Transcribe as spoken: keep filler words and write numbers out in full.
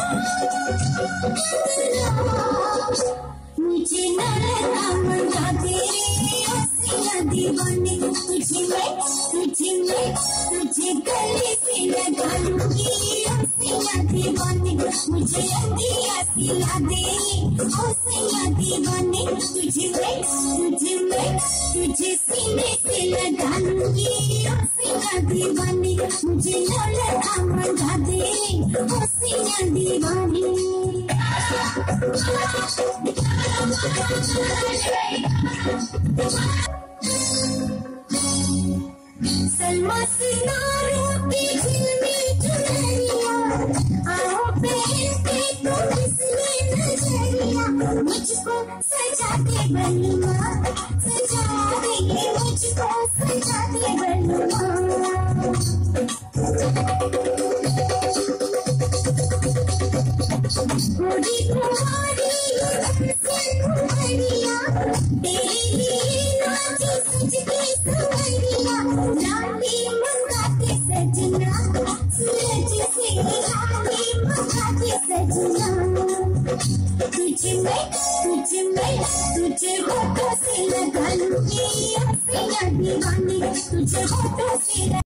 मुझे न लगा दे हंसिया दीवानी, तुझे मैं तुझे मैं तुझे गले से लगा लूंगी हंसिया दीवानी। मुझे अंधिया सिला दे हंसिया दीवानी, तुझे मैं तुझे मैं तुझे सीने से लगा लूंगी हंसिया दीवानी। मुझे न लगा मंगा दे हंसिया दीवानी। सलमा सितारों की झिलमिल चुनरिया, आओ पहनते तो इसमें नजरिया। मुझको सजा दे बलुआ, सजा दे मुझको सजा दे बलुआ। गोरी कुमारी बढ़िया तेरे लिए नाची सज के सवरिया। लाली मंगाते सजना सूरज से लाली मंगाते सजना। तुझे मैं तुझे मैं तुझे होठों से लगा लूंगी हंसिया दीवानी, तुझे होठों से